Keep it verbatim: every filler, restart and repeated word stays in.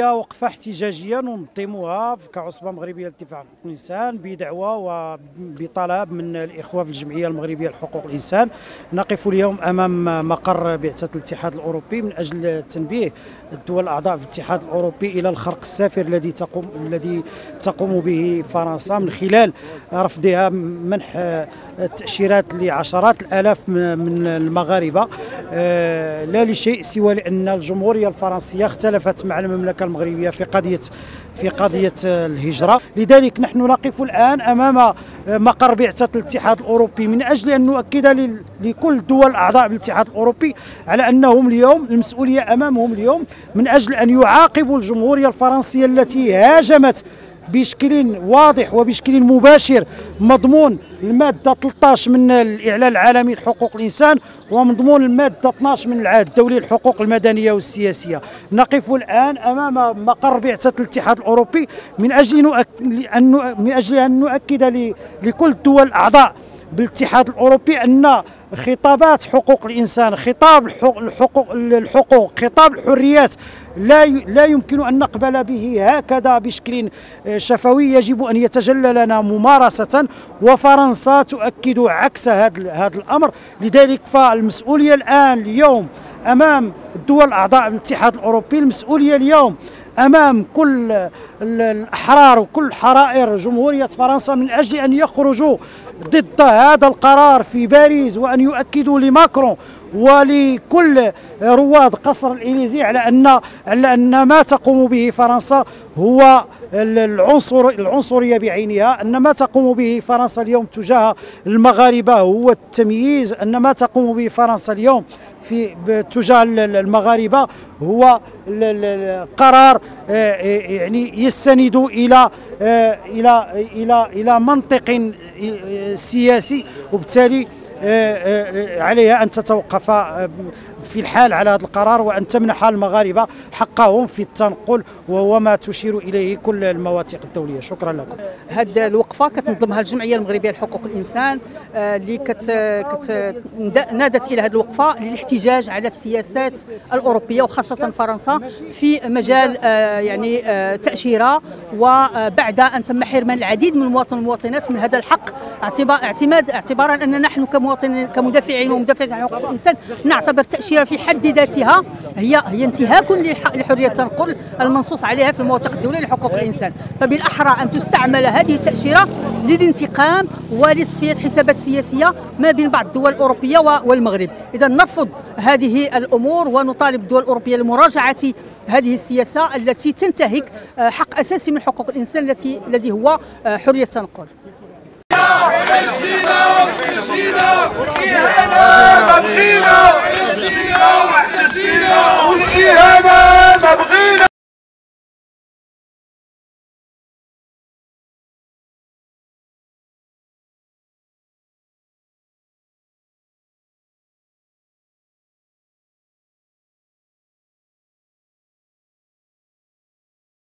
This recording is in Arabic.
هي وقفة احتجاجية ننظمها كعصبة مغربية للدفاع عن حقوق الإنسان بدعوة وبطلب من الإخوة في الجمعية المغربية لحقوق الإنسان. نقف اليوم أمام مقر بعثة الاتحاد الأوروبي من أجل تنبيه الدول الأعضاء في الاتحاد الأوروبي إلى الخرق السافر الذي تقوم الذي تقوم به فرنسا من خلال رفضها منح التأشيرات لعشرات الآلاف من المغاربة، لا لشيء سوى لأن الجمهورية الفرنسية اختلفت مع المملكة المغربية في قضية في قضية الهجرة. لذلك نحن نقف الآن أمام مقر بعثة الاتحاد الأوروبي من أجل أن نؤكد لكل دول أعضاء بالاتحاد الأوروبي على أنهم اليوم المسؤولية أمامهم اليوم من أجل أن يعاقبوا الجمهورية الفرنسية التي هاجمت بشكل واضح وبشكل مباشر مضمون المادة ثلاثة عشر من الإعلان العالمي لحقوق الإنسان ومضمون المادة اثناش من العهد الدولي للحقوق المدنية والسياسية. نقف الآن أمام مقر بعثة الاتحاد الأوروبي من أجل أن من أجل أن نؤكد لكل الدول الأعضاء بالاتحاد الأوروبي أن خطابات حقوق الإنسان، خطاب الحقوق الحقوق خطاب الحريات لا لا يمكن أن نقبل به هكذا بشكل شفوي، يجب أن يتجلى لنا ممارسة، وفرنسا تؤكد عكس هذا هذا الأمر. لذلك فالمسؤولية الآن اليوم أمام الدول الأعضاء بالاتحاد الأوروبي، المسؤولية اليوم أمام كل الأحرار وكل حرائر جمهورية فرنسا من أجل أن يخرجوا ضد هذا القرار في باريس وأن يؤكدوا لماكرون ولكل رواد قصر الإليزي على أن على أن ما تقوم به فرنسا هو العنصر العنصرية بعينها، أن ما تقوم به فرنسا اليوم تجاه المغاربة هو التمييز، أن ما تقوم به فرنسا اليوم في تجاه المغاربة هو قرار يعني يستند الى الى الى الى منطق سياسي، وبالتالي عليها أن تتوقف في الحال على هذا القرار وأن تمنح المغاربة حقهم في التنقل، وهو ما تشير إليه كل المواثيق الدولية. شكرا لكم. هذه الوقفة كتنظمها الجمعية المغربية لحقوق الإنسان اللي كت كت نادت إلى هذه الوقفة للاحتجاج على السياسات الأوروبية وخاصة فرنسا في مجال يعني تأشيرة، وبعد أن تم حرمان العديد من المواطنين والمواطنات من هذا الحق، اعتماد اعتبارا أن نحن كمواطنين كمدافعين ومدافعين عن حقوق الإنسان نعتبر التأشيرة في حد ذاتها هي هي انتهاك لحرية التنقل المنصوص عليها في المواثيق الدولية لحقوق الإنسان، فبالأحرى أن تستعمل هذه التأشيرة للانتقام ولتصفية حسابات سياسية ما بين بعض الدول الأوروبية والمغرب. إذا نرفض هذه الأمور ونطالب الدول الأوروبية لمراجعة هذه السياسة التي تنتهك حق أساسي من حقوق الإنسان التي الذي هو حرية التنقل. مشينا ومشينا وإهانة بقينا